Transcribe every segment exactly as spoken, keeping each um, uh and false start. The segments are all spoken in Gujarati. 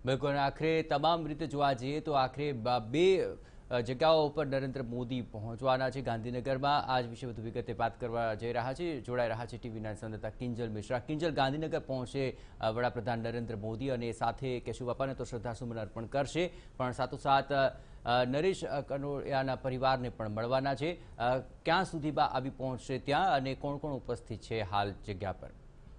બિલકુલ આખરે તમામ રીતે જોવા જઈએ તો આખરે બે જગ્યાઓ પર નરેન્દ્ર મોદી પહોંચવાના છે ગાંધીનગરમાં। આજ વિશે વધુ વિગતે વાત કરવા જઈ રહ્યા છે, જોડાઈ રહ્યા છે ટીવીના સંવાદદાતા કિંજલ મિશ્રા। કિંજલ, ગાંધીનગર પહોંચે વડાપ્રધાન નરેન્દ્ર મોદી અને સાથે કેશુબાપાને તો શ્રદ્ધાસુમન અર્પણ કરશે, પણ સાથોસાથ નરેશ કનોડિયાના પરિવારને પણ મળવાના છે। ક્યાં સુધીમાં આવી પહોંચશે ત્યાં અને કોણ કોણ ઉપસ્થિત છે હાલ જગ્યા પર?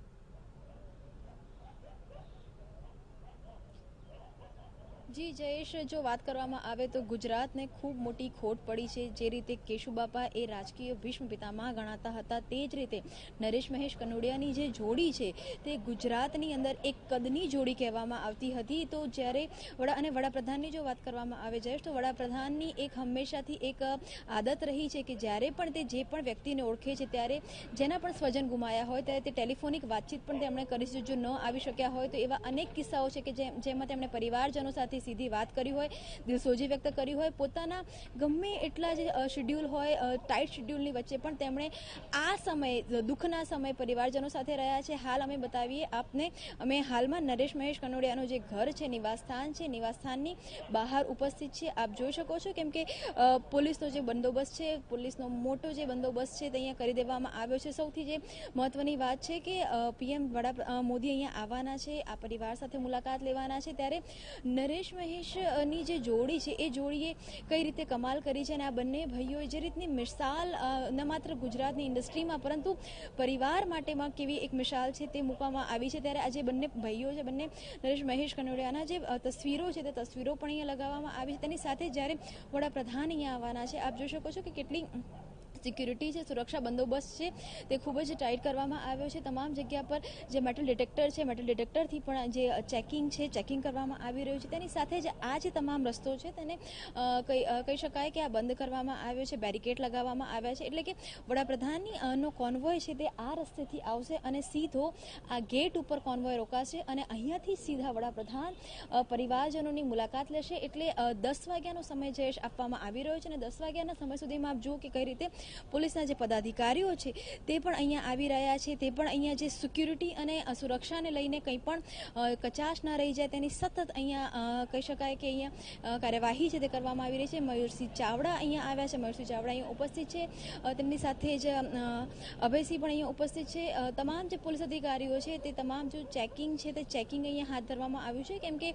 જી જયેશ, જો વાત કરવામાં આવે તો ગુજરાતને ખૂબ મોટી ખોટ પડી છે। જે રીતે કેશુબાપા એ રાજકીય ભીષ્મ પિતામહ ગણાતા હતા, તે જ રીતે નરેશ મહેશ કનોડિયાની જે જોડી છે તે ગુજરાતની અંદર એક કદની જોડી કહેવામાં આવતી હતી। તો જ્યારે વડા અને વડાપ્રધાનની જો વાત કરવામાં આવે જયેશ, તો વડાપ્રધાનની એક હંમેશાથી એક આદત રહી છે કે જ્યારે પણ તે જે પણ વ્યક્તિને ઓળખે છે ત્યારે જેના પણ સ્વજન ગુમાયા હોય ત્યારે તે ટેલિફોનિક વાતચીત પણ તેમણે કરી છે। જો ન આવી શક્યા હોય તો એવા અનેક કિસ્સાઓ છે કે જેમાં તેમણે પરિવારજનો સાથે સીધી વાત કરી હોય, દિલસોજી વ્યક્ત કરી હોય, પોતાના ગમે એટલા જે શેડ્યુલ હોય, ટાઈટ શેડ્યુલની વચ્ચે પણ તેમણે આ સમયે દુઃખના સમય પરિવારજનો સાથે રહ્યા છે। હાલ અમે બતાવીએ આપને, અમે હાલમાં નરેશ મહેશ કનોડિયાનું જે ઘર છે, નિવાસસ્થાન છે, નિવાસસ્થાનની બહાર ઉપસ્થિત છે। આપ જોઈ શકો છો કેમ કે પોલીસનો જે બંદોબસ્ત છે, પોલીસનો મોટો જે બંદોબસ્ત છે તે અહીંયા કરી દેવામાં આવ્યો છે। સૌથી જે મહત્વની વાત છે કે પીએમ વડા મોદી અહીંયા આવવાના છે, આ પરિવાર સાથે મુલાકાત લેવાના છે, ત્યારે નરેશ મહેશની જે જોડી છે એ જોડીએ કઈ રીતે કમાલ કરી છે અને આ બંને ભાઈઓએ જે રીતની મિસાલ ન માત્ર ગુજરાતની ઇન્ડસ્ટ્રીમાં પરંતુ પરિવાર માટેમાં કેવી એક મિસાલ છે તે મૂકવામાં આવી છે। ત્યારે આજે બંને ભાઈઓ છે, બંને નરેશ મહેશ કનોડિયાના જે તસવીરો છે તે તસવીરો પણ અહીંયા લગાવવામાં આવી છે। તેની સાથે જ્યારે વડાપ્રધાન અહીંયા આવવાના છે, આપ જોઈ શકો છો કે કેટલી સિક્યુરિટી છે, સુરક્ષા બંદોબસ્ત છે તે ખૂબ જ ટાઈટ કરવામાં આવ્યો છે। તમામ જગ્યા પર જે મેટલ ડિટેક્ટર છે, મેટલ ડિટેક્ટરથી પણ જે ચેકિંગ છે, ચેકિંગ કરવામાં આવી રહ્યું છે। તેની સાથે જ આ જે તમામ રસ્તો છે તેને કહી કહી શકાય કે આ બંધ કરવામાં આવ્યો છે, બેરિકેડ લગાવવામાં આવ્યા છે, એટલે કે વડાપ્રધાનની નો કોન્વોય છે તે આ રસ્તેથી આવશે અને સીધો આ ગેટ ઉપર કોન્વોય રોકાશે અને અહીંયાથી સીધા વડાપ્રધાન પરિવારજનોની મુલાકાત લેશે। એટલે દસ વાગ્યાનો સમય જયેશ આપવામાં આવી રહ્યો છે અને દસ વાગ્યાના સમય સુધીમાં આપ જુઓ કે કઈ રીતે પોલીસના જે પદાધિકારીઓ છે તે પણ અહીંયા આવી રહ્યા છે, તે પણ અહીંયા જે સિક્યુરિટી અને સુરક્ષાને લઈને કંઈ પણ કચાશ ન રહી જાય તેની સતત અહીંયા કહી શકાય કે અહીંયા કાર્યવાહી છે તે કરવામાં આવી રહી છે। મયુરસિંહ ચાવડા અહીંયા આવ્યા છે, મયુરસિંહ ચાવડા અહીંયા ઉપસ્થિત છે, તેમની સાથે જ અભયસિંહ પણ અહીંયા ઉપસ્થિત છે। તમામ જે પોલીસ અધિકારીઓ છે તે તમામ જો ચેકિંગ છે તે ચેકિંગ અહીંયા હાથ ધરવામાં આવ્યું છે, કેમ કે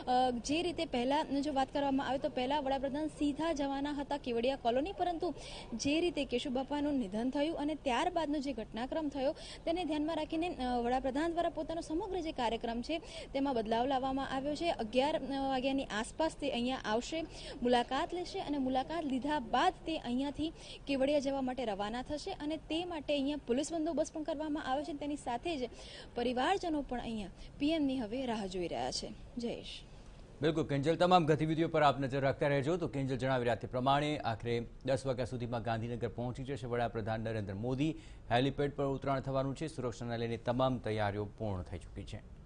જે રીતે પહેલાં જો વાત કરવામાં આવે તો પહેલાં વડાપ્રધાન સીધા જવાના હતા કેવડિયા કોલોની, પરંતુ જે રીતે કેશુબાપાનું નિધન થયું અને ત્યારબાદનો જે ઘટનાક્રમ થયો તેને ધ્યાનમાં રાખીને વડાપ્રધાન દ્વારા પોતાનો સમગ્ર જે કાર્યક્રમ છે તેમાં બદલાવ લાવવામાં આવ્યો છે। અગિયાર વાગ્યાની આસપાસ તે અહીંયા આવશે, મુલાકાત લેશે અને મુલાકાત લીધા બાદ તે અહીંયાથી કેવડિયા જવા માટે રવાના થશે અને તે માટે અહીંયા પોલીસ બંદોબસ્ત પણ કરવામાં આવે છે। તેની સાથે જ પરિવારજનો પણ અહીંયા પીએમની હવે રાહ જોઈ રહ્યા છે। જયેશ, બિલકુલ કિંજલ, તમામ ગતિવિધિઓ પર આપ નજર રાખતા રહેજો। તો કિંજલ જણાવી રહ્યા તે પ્રમાણે આખરે દસ વાગ્યા સુધીમાં ગાંધીનગર પહોંચી જશે વડાપ્રધાન નરેન્દ્ર મોદી। હેલિપેડ પર ઉતરાણ થવાનું છે, સુરક્ષાને લઈને તમામ તૈયારીઓ પૂર્ણ થઈ ચૂકી છે।